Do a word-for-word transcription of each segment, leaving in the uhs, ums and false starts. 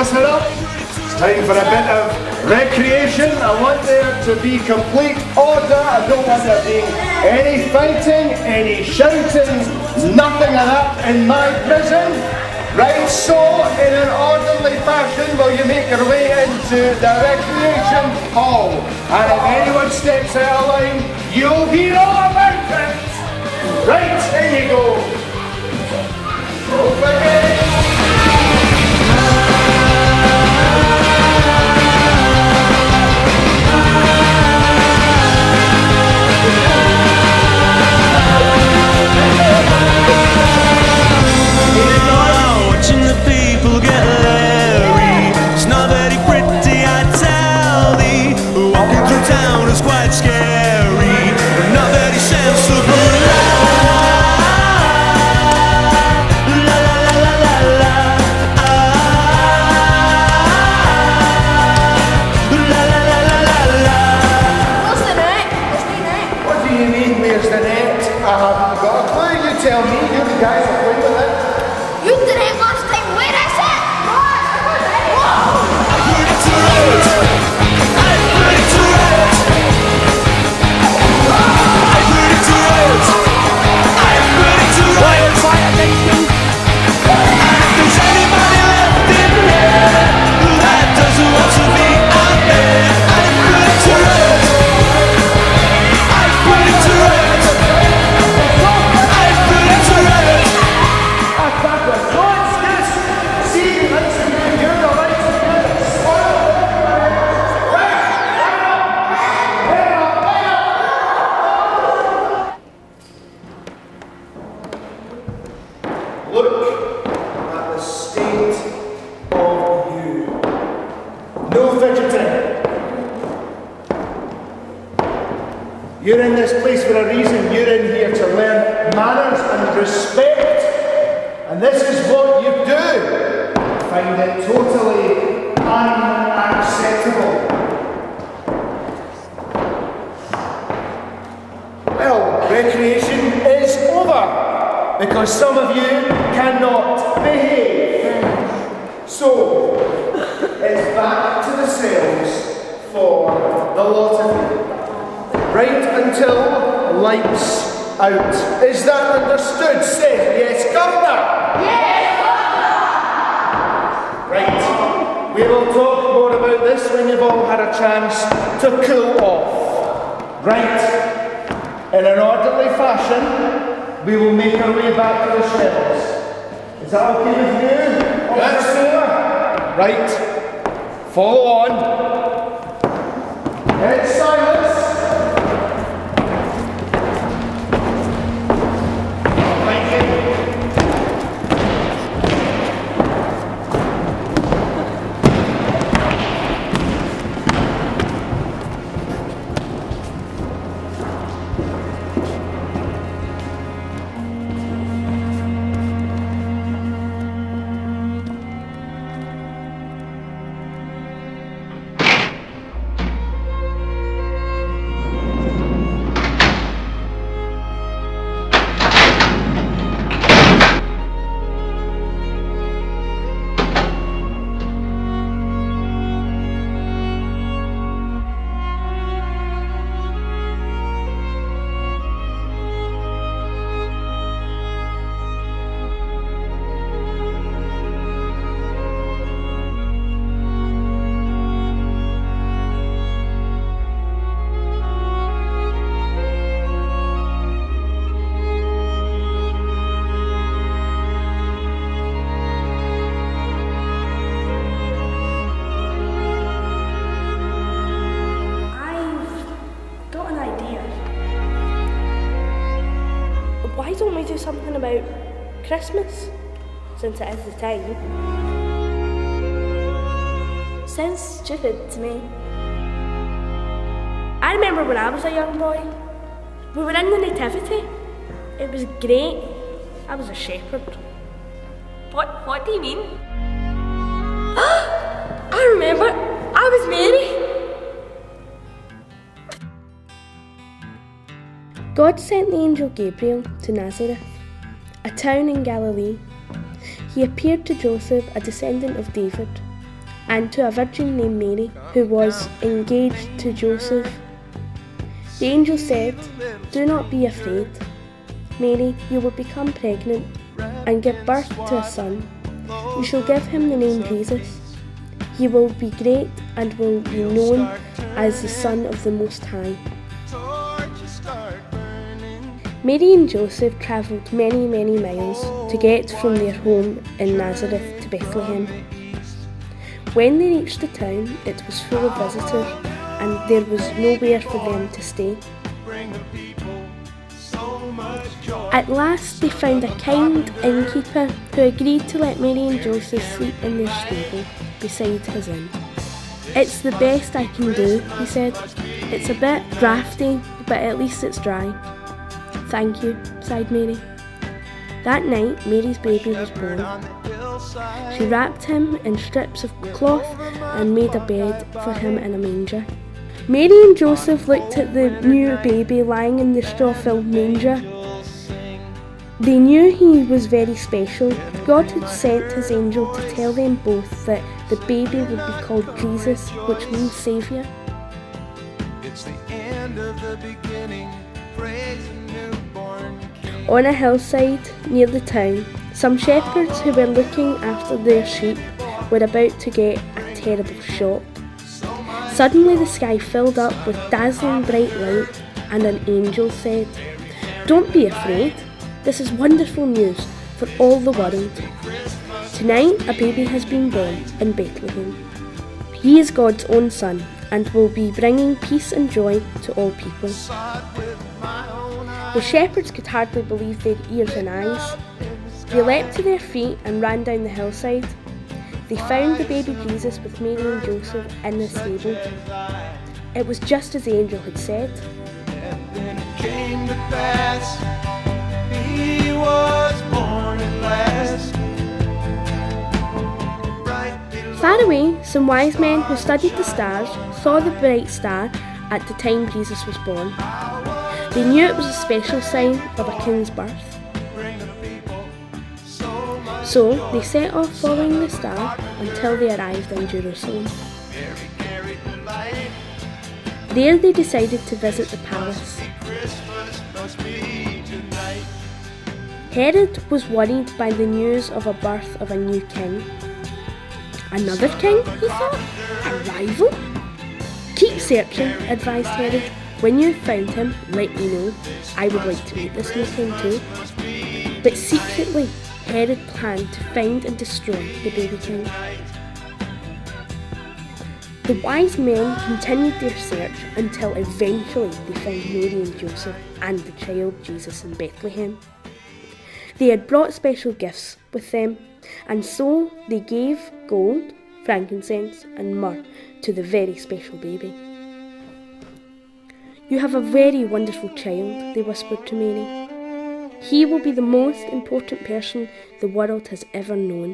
listen up. It's time for a bit of recreation. I want there to be complete order. I don't want there being any fighting, any shouting, nothing of that in my prison. Right, so in an orderly fashion will you make your way into the recreation hall. And if anyone steps out of line, you'll hear all about it. Right, there you go. Okay. Watching the people get leery, it's not very pretty, I tell thee. Walking through town is quite scary, but not very sensible. La la la la la la. La la la la la la. Where's the net? Where's the net? What do you mean, where's the net? I haven't got a clue. You tell me. You guys are playing with it. You did it last time. Where is it? I put it to rest. I put it to rest. I put it to rest. I put it to rest. Fire nation. And if there's anybody left in here that doesn't want to be out there, I put it to rest. I put it to rest. I put it to rest. I've got the thoughts, yes. See, let's hear the lights again. Look at the state of you. No fidgeting. You're in this place for a reason. You're in here to learn manners and respect. And this is what you do. I find it totally unacceptable. Well, recreation is over because some of you cannot behave. So, it's back to the cells for the lot of you. Right until lights out. Is that understood? Say yes, Governor. Right, we will talk more about this when you've all had a chance to cool off. Right, in an orderly fashion, we will make our way back to the shells. Is that okay with you? Yes. Right, follow on. Head silence. Why don't we do something about Christmas, since it is the time? Sounds stupid to me. I remember when I was a young boy, we were in the Nativity. It was great. I was a shepherd. What, what do you mean? I remember, I was Mary. God sent the angel Gabriel to Nazareth, a town in Galilee. He appeared to Joseph, a descendant of David. and to a virgin named Mary, who was engaged to Joseph. The angel said, "Do not be afraid, Mary, you will become pregnant and give birth to a son. You shall give him the name Jesus. He will be great and will be known as the Son of the Most High." Mary and Joseph travelled many, many miles to get from their home in Nazareth to Bethlehem. When they reached the town, it was full of visitors and there was nowhere for them to stay. At last they found a kind innkeeper who agreed to let Mary and Joseph sleep in their stable beside his inn. "It's the best I can do," he said. "It's a bit drafty, but at least it's dry." "Thank you," sighed Mary. That night, Mary's baby was born. She wrapped him in strips of cloth and made a bed for him in a manger. Mary and Joseph looked at the new baby lying in the straw-filled manger. They knew he was very special. God had sent his angel to tell them both that the baby would be called Jesus, which means Saviour. It's the end of the beginning. Praise the newborn King. On a hillside near the town, some shepherds who were looking after their sheep were about to get a terrible shock. Suddenly the sky filled up with dazzling bright light, and an angel said, "Don't be afraid. This is wonderful news for all the world. Tonight a baby has been born in Bethlehem. He is God's own son and will be bringing peace and joy to all people." The shepherds could hardly believe their ears and eyes. They leapt to their feet and ran down the hillside. They found the baby Jesus with Mary and Joseph in the stable. It was just as the angel had said. And then it came to pass, he was born at last. Right below. Far away, some wise men who studied the stars saw the bright star at the time Jesus was born. They knew it was a special sign of a king's birth. So they set off following the star until they arrived in Jerusalem. There they decided to visit the palace. Herod was worried by the news of a birth of a new king. "Another king?" he thought. "A rival?" "Keep searching," advised Herod. "When you've found him, let me know. I would like to meet this new king too." But secretly, Herod planned to find and destroy the baby king. The wise men continued their search until eventually they found Mary and Joseph and the child Jesus in Bethlehem. They had brought special gifts with them, and so they gave gold, frankincense and myrrh to the very special baby. "You have a very wonderful child," they whispered to Mary. "He will be the most important person the world has ever known."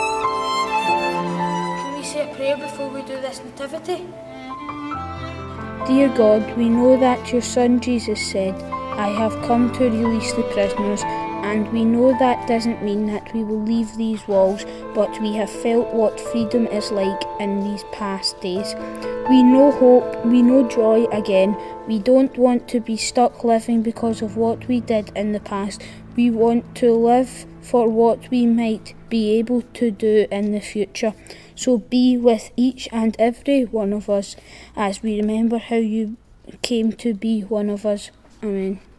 Can we say a prayer before we do this nativity? Dear God, we know that your Son Jesus said, I have come to release the prisoners, and we know that doesn't mean that we will leave these walls, but we have felt what freedom is like in these past days. We know hope, we know joy again. We don't want to be stuck living because of what we did in the past. We want to live for what we might be able to do in the future. So be with each and every one of us as we remember how you came to be one of us. Amen.